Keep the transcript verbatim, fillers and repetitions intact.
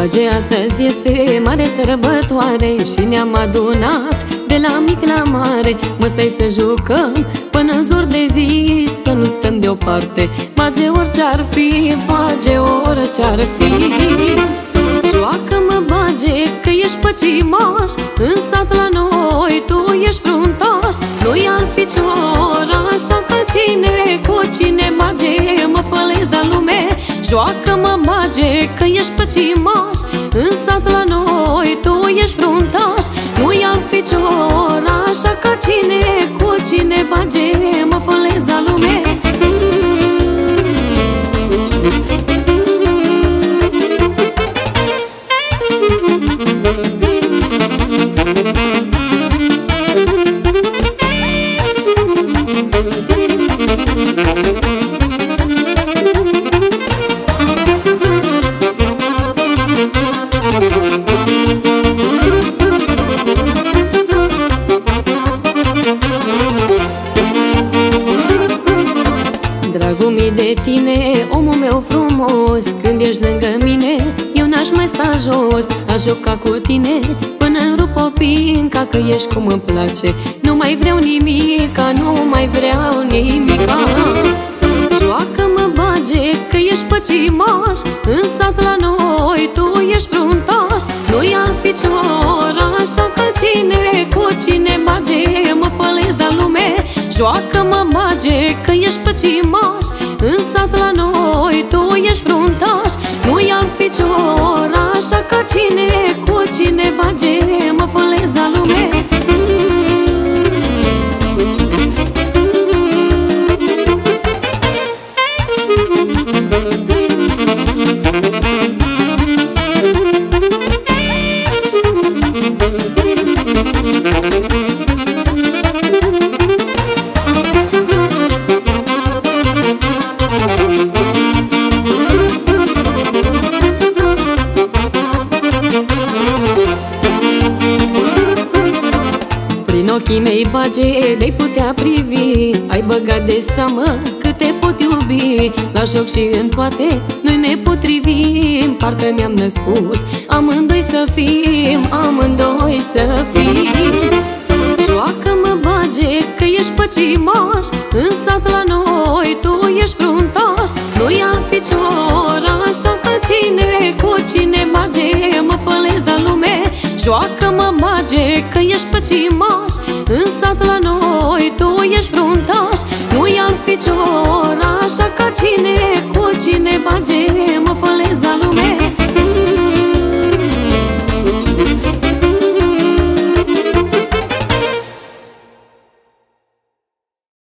Bage, astăzi este mare sărbătoare și ne-am adunat de la mic la mare. Mă-stai să jucăm până în zor de zi, să nu stăm deoparte. Bage, orice-ar fi, bage, orice-ar fi. Joacă-mă, bage, că ești păcimaș, în sat la noi tu ești fruntaș. Nu-i alt ficior, așa că cine cu cine bage, mă fălesc la lume. Joacă-mă, bage, că ești păcimaș, în sat la noi tu ești fruntaș. Nu-i alt ficior, așa că cine cu cine bage, mă fălesc la lume. Dragul mi de tine, omul meu frumos, când ești lângă mine, eu n-aș mai sta jos. Aș juca cu tine până rup o pinca, că ești cum îmi place. Nu mai vreau nimica, nu mai vreau nimica. Joacă-mă, bage, că ești păcimaș, în sat la noi tu ești fruntaș. Nu-i alt ficior, așa că cine cu cine bage, mă fălesc la lume. Joacă-mă, bage, că ești păcimaș, în sat la noi tu ești fruntaș. Nu-i alt ficior, așa că cine cu cine bage, mă fălesc la lume. Prin ochii mei, bage, de-ai putea privi, ai băgat de seamă cât te pot iubi. La joc și în toate noi ne potrivim, parcă ne-am născut amândoi să fim, amândoi să fim. Joacă-mă, bage, că ești păcimaș, în sat la noi tu ești fruntaș. Nu-i alt ficior, așa că cine cu cine bage, mă fălesc la lume. Joacă-mă, bage, că ești păcimaș, în sat la noi tu ești fruntaș. Nu-i alt ficior, așa că cine cu cine bage,